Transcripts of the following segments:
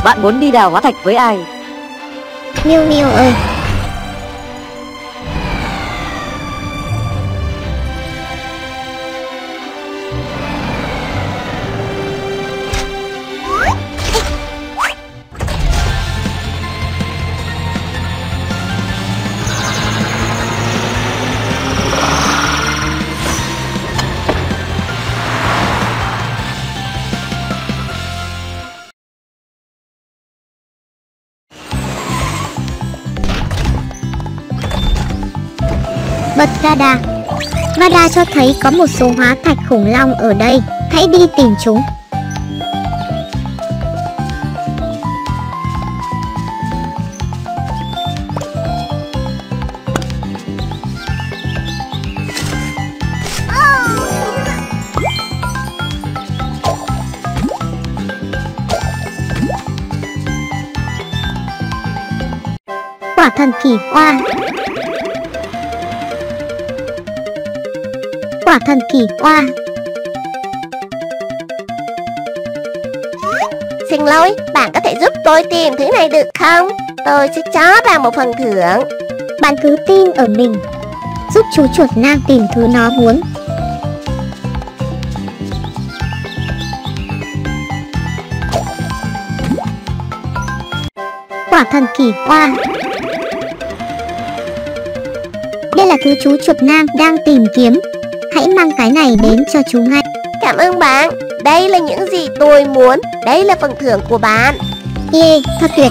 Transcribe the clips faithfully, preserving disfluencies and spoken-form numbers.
Bạn muốn đi đào hóa thạch với ai? Miu Miu ơi. Bật radar. Radar cho thấy có một số hóa thạch khủng long ở đây. Hãy đi tìm chúng. Quả thần kỳ oa. Quả thần kỳ oa. Xin lỗi, bạn có thể giúp tôi tìm thứ này được không? Tôi sẽ cho bạn một phần thưởng. Bạn cứ tin ở mình. Giúp chú chuột nang tìm thứ nó muốn. Quả thần kỳ oa. Đây là thứ chú chuột nang đang tìm kiếm. Hãy mang cái này đến cho chú ngay. Cảm ơn bạn. Đây là những gì tôi muốn. Đây là phần thưởng của bạn. Yeah, thật tuyệt.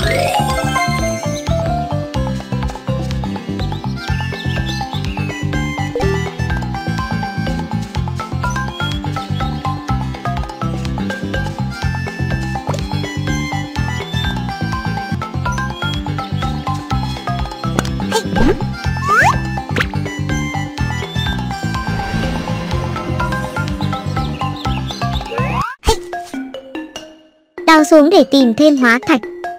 Đào xuống để tìm thêm hóa thạch.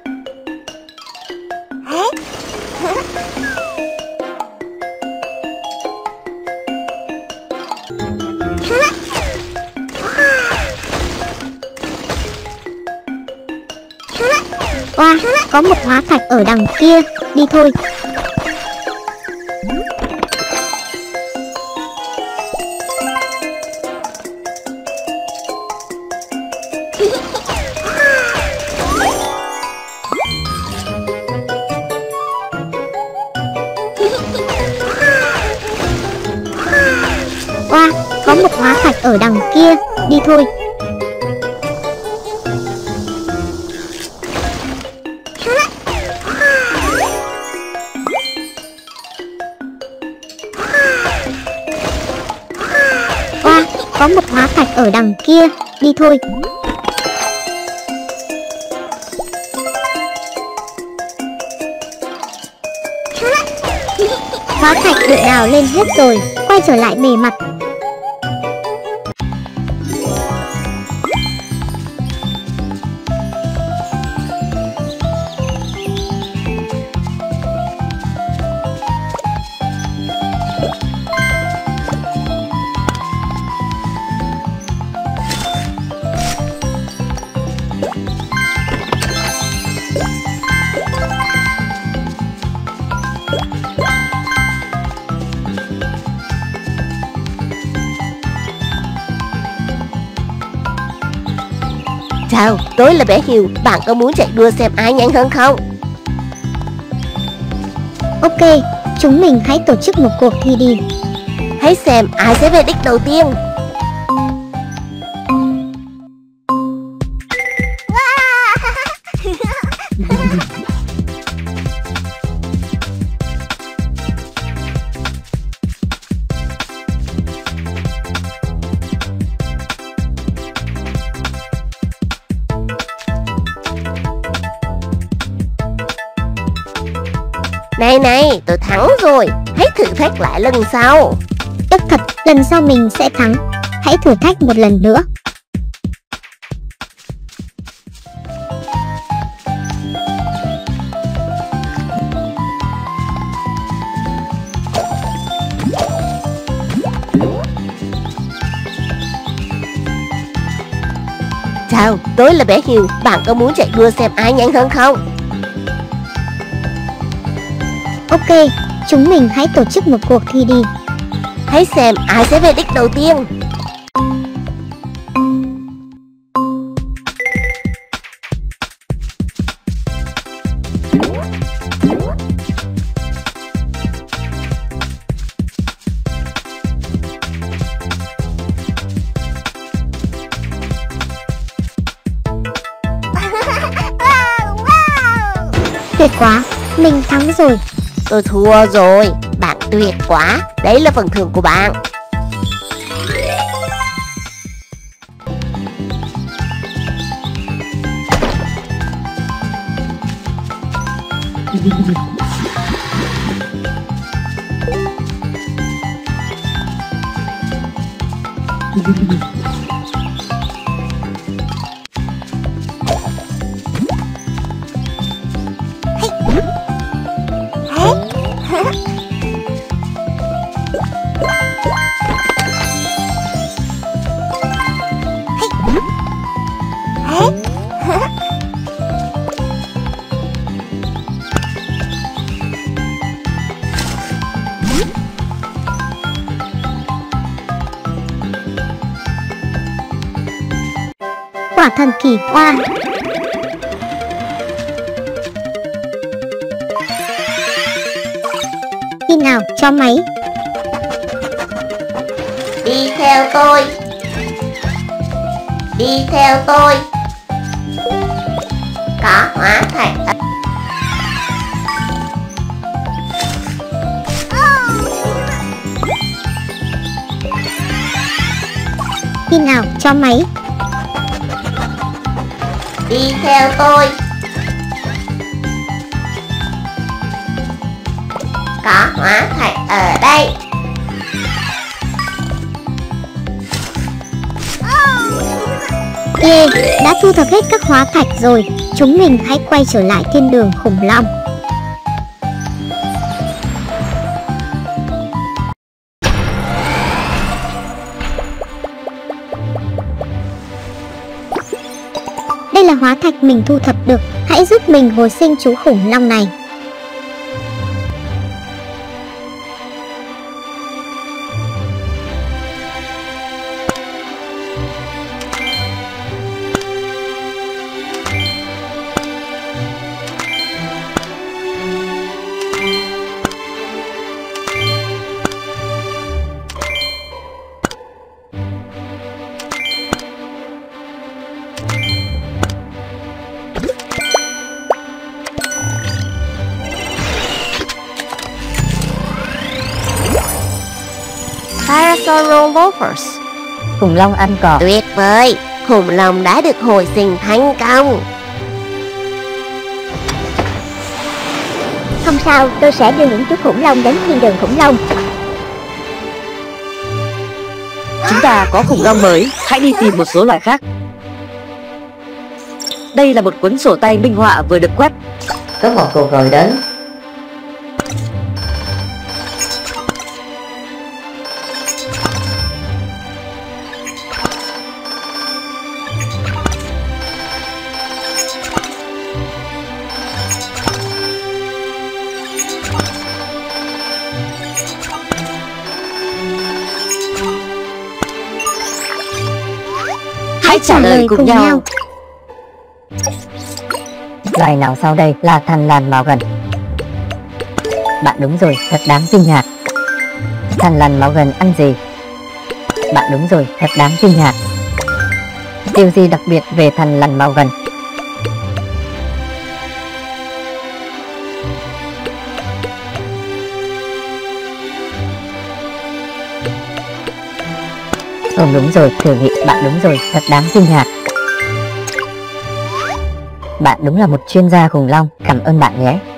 Oa, có một hóa thạch ở đằng kia. Đi thôi. Oa, có một hóa thạch ở đằng kia. Đi thôi. Oa, có một hóa thạch ở đằng kia. Đi thôi. Hóa thạch được đào lên hết rồi. Quay trở lại bề mặt. Chào, tôi là bé Hiều. Bạn có muốn chạy đua xem ai nhanh hơn không? Ok, chúng mình hãy tổ chức một cuộc thi đi. Hãy xem ai sẽ về đích đầu tiên. Này này, tôi thắng rồi. Hãy thử thách lại lần sau. Tức thật, lần sau mình sẽ thắng. Hãy thử thách một lần nữa. Chào, tôi là bé Hiền. Bạn có muốn chạy đua xem ai nhanh hơn không? Ok, chúng mình hãy tổ chức một cuộc thi đi. Hãy xem ai sẽ về đích đầu tiên. Tuyệt quá, mình thắng rồi. Tôi thua rồi. Bạn tuyệt quá. Đấy là phần thưởng của bạn. Quả thần kỳ oa. Khi nào cho máy. Đi theo tôi. Đi theo tôi. Có hóa thạch. Khi nào cho máy. Đi theo tôi. Có hóa thạch ở đây. Yeah, đã thu thập hết các hóa thạch rồi. Chúng mình hãy quay trở lại thiên đường khủng long. Đây là hóa thạch mình thu thập được. Hãy giúp mình hồi sinh chú khủng long này. Parasaurolophus. Khủng long ăn cỏ. Tuyệt vời. Khủng long đã được hồi sinh thành công. Không sao, tôi sẽ đưa những chú khủng long đến thiên đường khủng long. Chúng ta có khủng long mới, hãy đi tìm một số loài khác. Đây là một cuốn sổ tay minh họa vừa được quét. Có một cuộc gọi đến. Hãy trả lời cùng, cùng nhau. nhau. Loài nào sau đây là thằn lằn mào gần? Bạn đúng rồi, thật đáng kinh ngạc. Thằn lằn mào gần ăn gì? Bạn đúng rồi, thật đáng kinh ngạc. Điều gì đặc biệt về thằn lằn mào gần? Không đúng rồi, thử nghĩ. Bạn đúng rồi, thật đáng kinh ngạc. Bạn đúng là một chuyên gia khủng long. Cảm ơn bạn nhé.